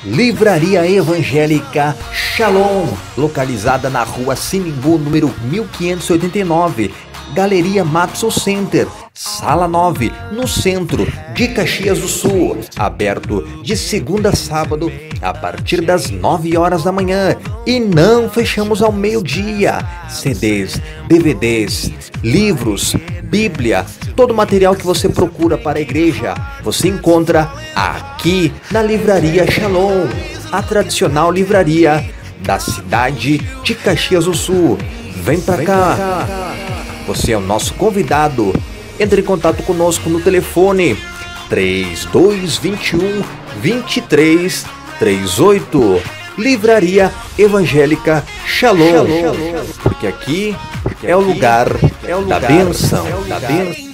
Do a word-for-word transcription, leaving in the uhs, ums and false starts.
Livraria Evangélica Shalom, localizada na rua Sinimbu, número mil quinhentos e oitenta e nove, Galeria Matson Center, Sala nove, no centro de Caxias do Sul. Aberto de segunda a sábado, a partir das nove horas da manhã. E não fechamos ao meio-dia. C Ds, D V Ds, livros, Bíblia, todo o material que você procura para a igreja, você encontra aqui na Livraria Shalom, a tradicional livraria da cidade de Caxias do Sul. Vem pra Vem cá. cá, você é o nosso convidado. Entre em contato conosco no telefone três dois dois um, dois três três oito. Livraria Evangélica Shalom, Shalom. Porque aqui é o lugar, é o lugar da bênção, da bênção.